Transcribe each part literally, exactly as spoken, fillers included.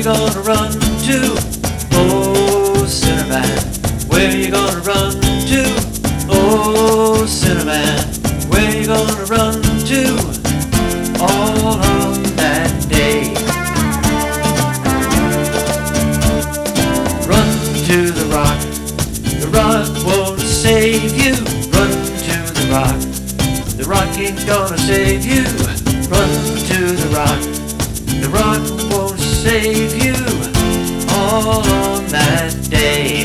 you gonna run to? Oh, Sinnerman, where you gonna run to? Oh, Sinnerman, where you gonna run to? All on that day. Run to the rock, the rock won't save you. Run to the rock, the rock ain't gonna save you. Run to the rock, the rock won't save you. All on that day.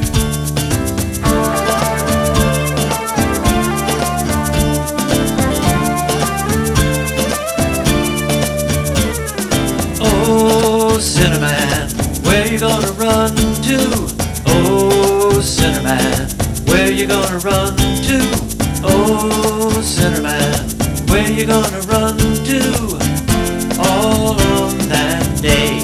Oh, Sinnerman, where you gonna run to? Oh, Sinnerman, where you gonna run to? Oh, Sinnerman, where you gonna run to? All on that day.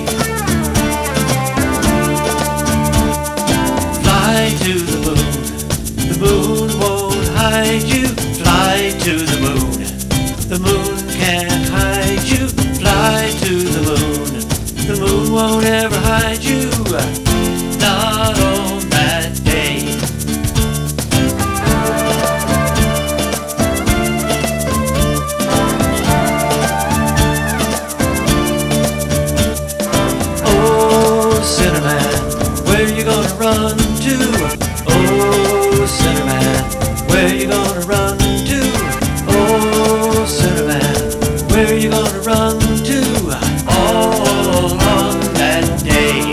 Fly to the moon, the moon won't hide you. Fly to the moon, the moon can't hide you. Fly to the moon, the moon won't ever hide you. Not on that day. Oh, Sinnerman, where you gonna run to? Oh, Sinnerman, where you gonna run to? Oh, Sinnerman, where you gonna run to? All on that day.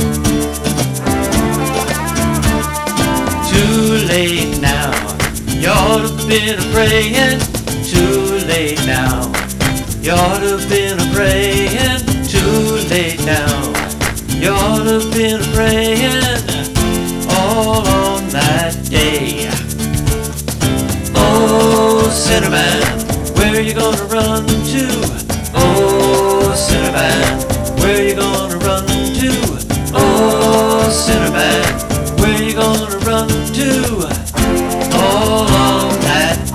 Too late now, you ought to been a praying. Too late now, you ought to been a praying. Too late now, you ought to been a praying. All on that day. Oh, Sinnerman, where you gonna run to? Oh, Sinnerman, where you gonna run to? Oh, Sinnerman, where you gonna run to? All on that